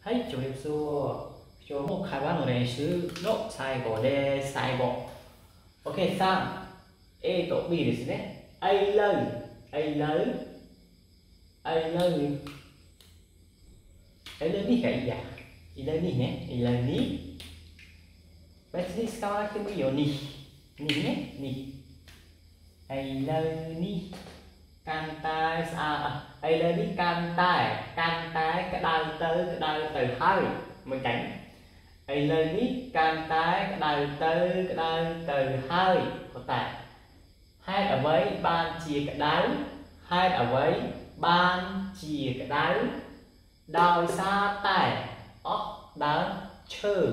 はい、上陸今日も会話の練習の最後です。最後。OK、3、A と B ですね。I love you, I love you, I love you. I love you がいいや。I love you ね。I love you。別に使わなくてもいいよ。2ね。2。I love you. Can tay I love you can tay cái đau từ hơi mình cảnh I love you can tay cái đau từ hơi có tại hai ở với ban chia cái đau hai ở với ban chia cái đau đòi xa tay đau chơ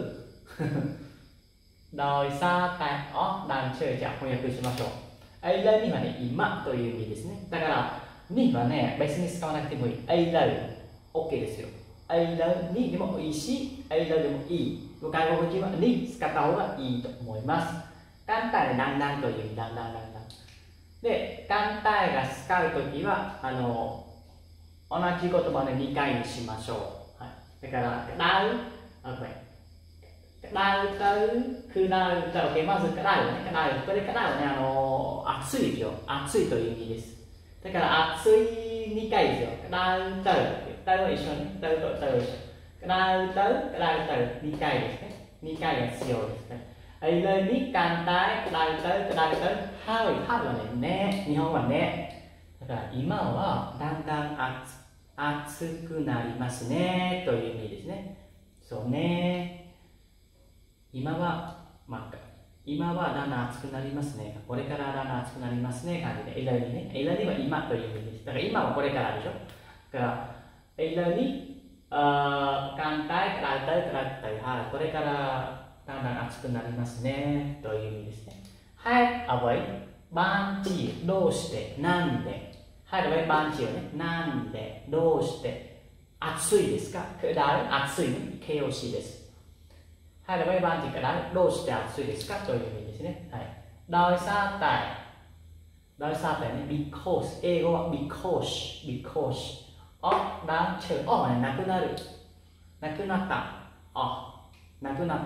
đòi xa tay đau chơじゃあ翻訳しましょう。I love you はね、今という意味ですね。だから、にはね、別に使わなくてもいい。I love、OK ですよ。I love にでもいいし、I love でもいい。外国人はに使った方がいいと思います。簡単でだんだんという意味、だんだん。で、簡単が使うときは、同じ言葉で2回にしましょう。はい、だから、だう、これ。đau tớiคือđau tới OK まずđauねこれđauね熱いですよ熱いという意味ですだから熱い2回ですよđau tớiは一緒ねtớiとtớiは一緒đau tới2回ですね2回が必要ですねlờiに簡単đau tớiはいはね日本はねだから今はだんだん熱くなりますねという意味ですねそうね今はだんだん暑くなりますね。これからだんだん暑くなりますね。感じで、エラにね。エラには今という意味です。だから今はこれからでしょ。だから、エラに、簡単、はい。これからだんだん暑くなりますね。という意味ですね。はい、あわい、バンチ、どうして、なんで。はい、あわい、バンチをね。なんで、どうして、暑いですか暑いね。KOC です。はい、では番地からどうして暑いですかという意味ですね。はい。ដោយសារね、because 英語は because だんちゅうはね、なくなる。なくなった。なくなった。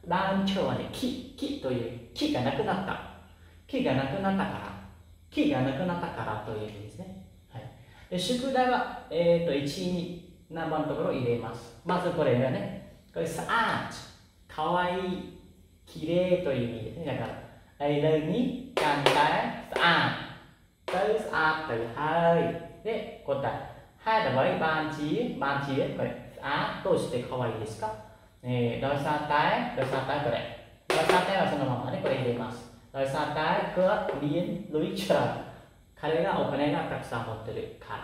だんちゅうはね、木という木がなくなった。木がなくなったからという意味ですね。はい。で宿題は1、2何番のところを入れます。まずこれはね、これさあかわいい、きれいという意味ですね。だから、lờiに簡単、tới từ hơi。で、答え。はい、với ban chia、これ、どうしてかわいいですかដោយសារតែこれ。ដោយសារតែはそのままね、これ入れます。ដោយសារតែគាត់មានលុយច្រើន彼がお金がたくさん持ってるから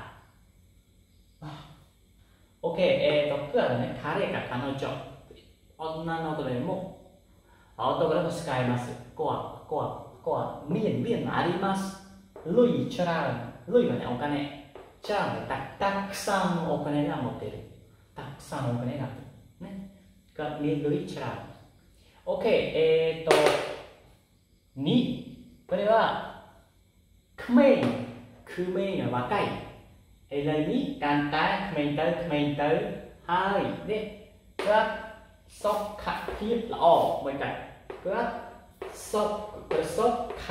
。OK、僕はね、彼か彼女。女の子でも男でも使います。こはមានあります。ルイチャラン。ルイはね、お金。チャランでたくさんお金が持っている。たくさんお金がある。ね。が、ルイチャラン。OK、2。これは、クメインは若い。lờiに簡単、クメインទៅはい。で、សុខភាពល្អមួយកាច់គាត់សុខ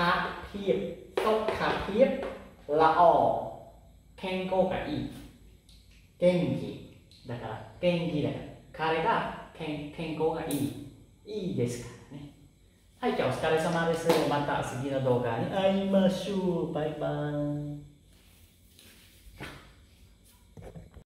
ភាពល្អ健康がいい元気だから彼が健康がいいですからねはいじゃあお疲れ様ですまた次の動画に会いましょうバイバイ